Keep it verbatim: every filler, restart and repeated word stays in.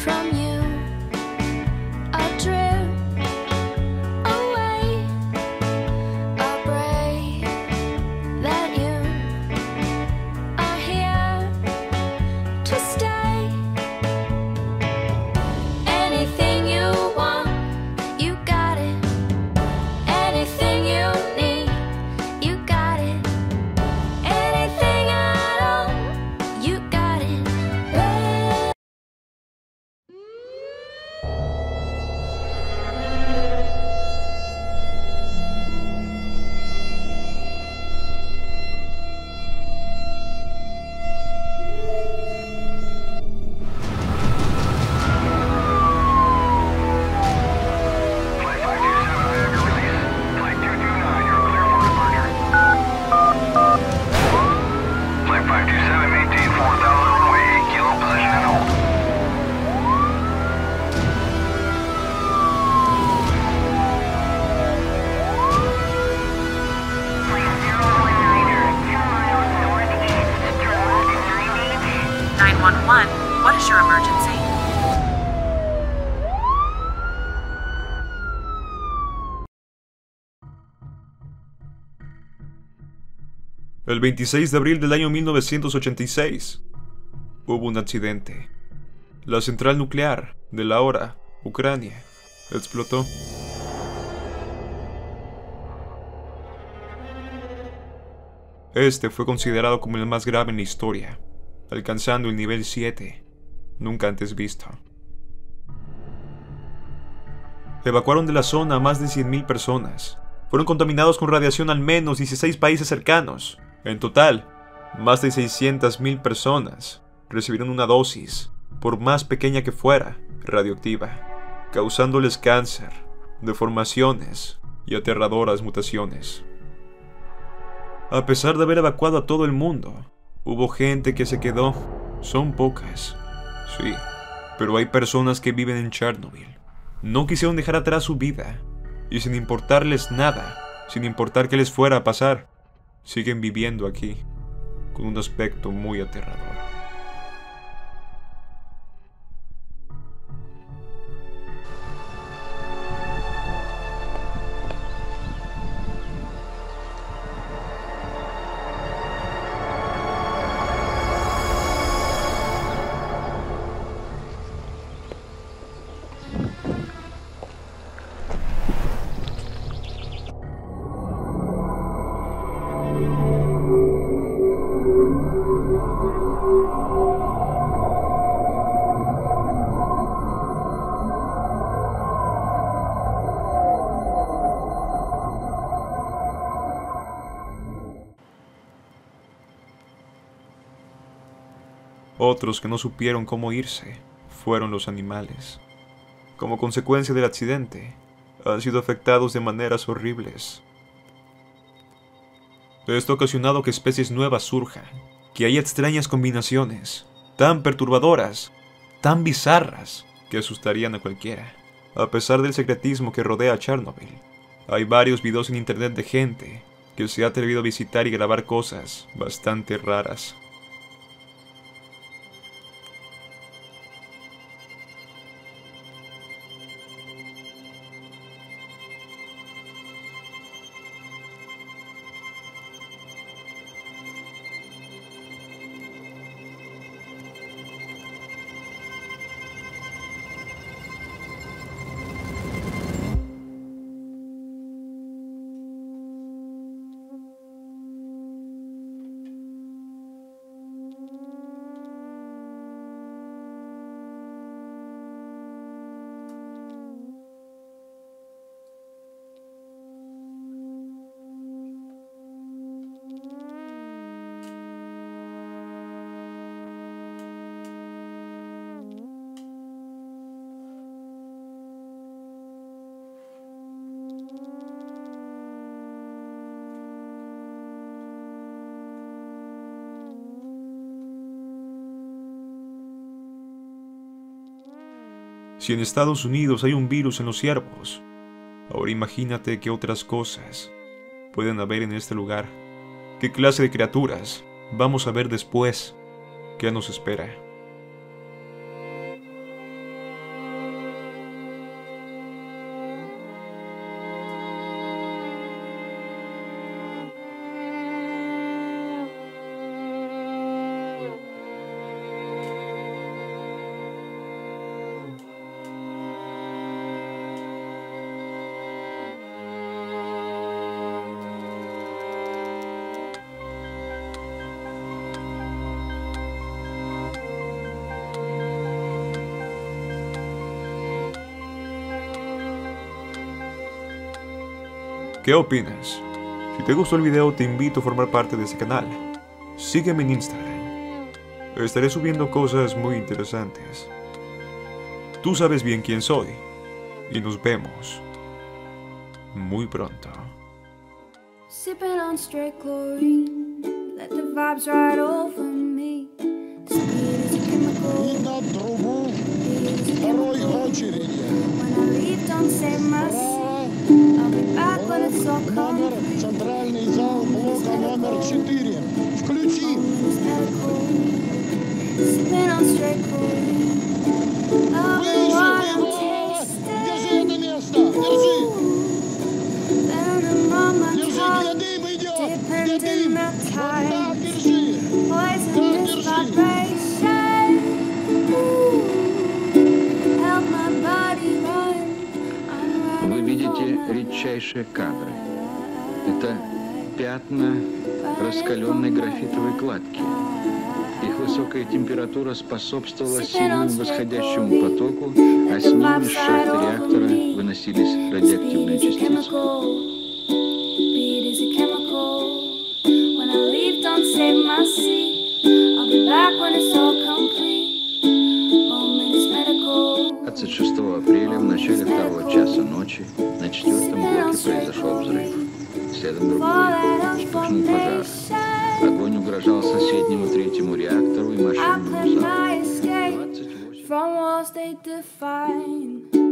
from you. I drift away. I pray that you are here to stay. Anything you want, you got it. Anything you need, you got it. Anything at all, you got it. Babe. Flight five two seven, maintain four thousand runway eight kilo position and hold. Flight zero one niner, two miles northeast, drop ninety. nine one one, what is your emergency? El veintiséis de abril del año mil novecientos ochenta y seis, hubo un accidente. La central nuclear de la ahora Ucrania explotó. Este fue considerado como el más grave en la historia, alcanzando el nivel siete, nunca antes visto. Evacuaron de la zona a más de cien mil personas. Fueron contaminados con radiación al menos dieciséis países cercanos. En total, más de seiscientas mil personas recibieron una dosis, por más pequeña que fuera, radioactiva, causándoles cáncer, deformaciones y aterradoras mutaciones. A pesar de haber evacuado a todo el mundo, hubo gente que se quedó. Son pocas, sí, pero hay personas que viven en Chernobyl. No quisieron dejar atrás su vida, y sin importarles nada, sin importar qué les fuera a pasar, siguen viviendo aquí, con un aspecto muy aterrador. Otros que no supieron cómo irse fueron los animales. Como consecuencia del accidente, han sido afectados de maneras horribles. Esto ha ocasionado que especies nuevas surjan, que haya extrañas combinaciones, tan perturbadoras, tan bizarras, que asustarían a cualquiera. A pesar del secretismo que rodea a Chernobyl, hay varios videos en internet de gente que se ha atrevido a visitar y grabar cosas bastante raras. Si en Estados Unidos hay un virus en los ciervos, ahora imagínate qué otras cosas pueden haber en este lugar. ¿Qué clase de criaturas vamos a ver después? ¿Qué nos espera? ¿Qué opinas? Si te gustó el video, te invito a formar parte de este canal. Sígueme en Instagram. Estaré subiendo cosas muy interesantes. Tú sabes bien quién soy. Y nos vemos muy pronto. Sipping on straight chlorine, let the vibes ride over me. Speed is a chemical. И на трубу второй очереди. When I leave, don't save my seat. I'll be back when it's all Номер, complete. центральный зал блока номер четыре. Включи. It's medical. Sipping on straight chlorine. Loving Выше, what I'm выше. tasting. Держи это место. Держи. Venom on my Держи, где tongue. дым идет. Deep Где in дым. my Вот time. так держи. Poisonous vibration. Ooh, help my body run. I'm Вы running видите for my редчайшие кадры. Это пятна раскаленной графитовой кладки. Их высокая температура способствовала сильному восходящему потоку, а с ними из шахты реактора выносились радиоактивные Speed is a частицы. chemical. Speed is a chemical. When I leave, don't save my seat. I'll be back when it's all complete. Moment is medical. двадцать шестого апреля в начале второго часа ночи на четвертом блоке произошел взрыв. Следом другой. Вспыхнул пожар. Огонь угрожал соседнему третьему реактору и I машинному plan залу. my escape двадцать восемь from walls they define.